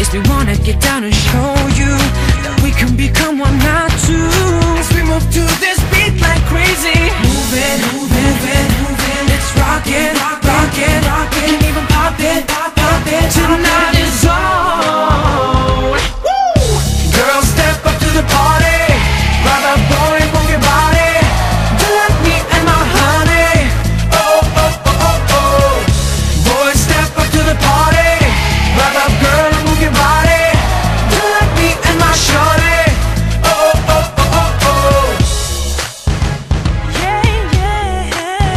Makes me wanna get down and show you that we can become one, not two. As we move to this beat like crazy, moving, moving, moving, moving. It's rockin', rockin', rockin', and even pop it, pop it. Tonight is on. Girls, step up to the party. Grab a boy, move your body. Do like me and my honey. Oh, oh, oh, oh, oh. Boys, step up to the party. Grab a girl and move your body. Do like me and my shorty. Oh, oh, oh, oh, oh. Yeah, yeah.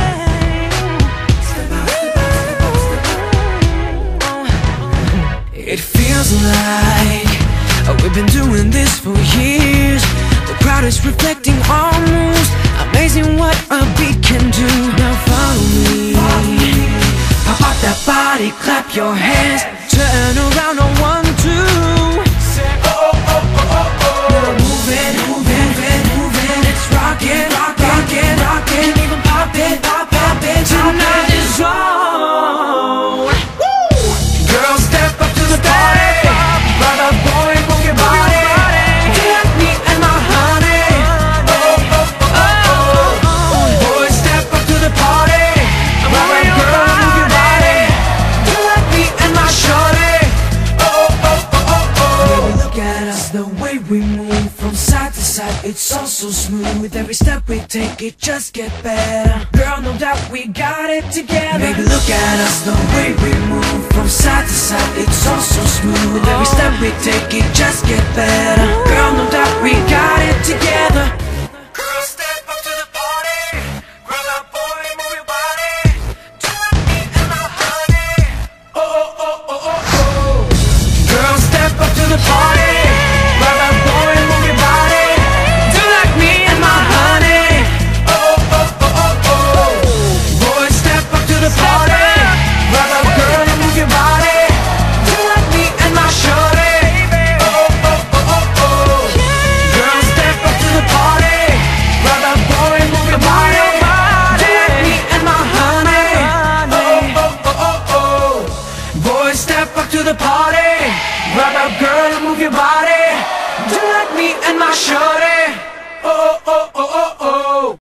Step out, step out, step out, step out. It feels like we've been doing this for years. The crowd is reflecting our moves. Amazing what a beat can do. Now follow me. Pop up that body, clap your hands. Turn around on 1, 2. Say oh, oh, oh, oh, oh. Now moving, moving, moving, moving. It's rockin', rockin', rockin', even pop it, pop it. Tonight is on. Girls, step up to the party. Brother, boy, move your body. Do like me and my honey. Oh, oh, oh, oh. Boys, step up to the party. Brother, girl, move your body. Do like me and my shorty. Oh, oh, oh, oh, oh. Baby, look at us, the way we move from side to side. It's all so smooth. With every step we take, it just get better. Girl, no doubt we got it together. Baby, look at us, the way we move from side to side. It's all so smooth. With every step we take, it just get better. Girl, no doubt we got it together. Girl, step up to the party. Grab that boy, move your body. Do like me and my honey. Oh, oh, oh, oh, oh, oh. Girl, step up to the party. Grab that boy, move your body. Do like me and my honey. Oh, oh, oh, oh, oh. Boys, step up to the party. Grab that girl and move your body. Do like me and my shorty. Oh, oh, oh, oh, oh. Girls, step up to the party. Grab that boy and move your body. Do like me and my honey. Oh, oh, oh, oh, oh. Boys, step up to the party. Grab that girl and move your body. Do like me and my shorty.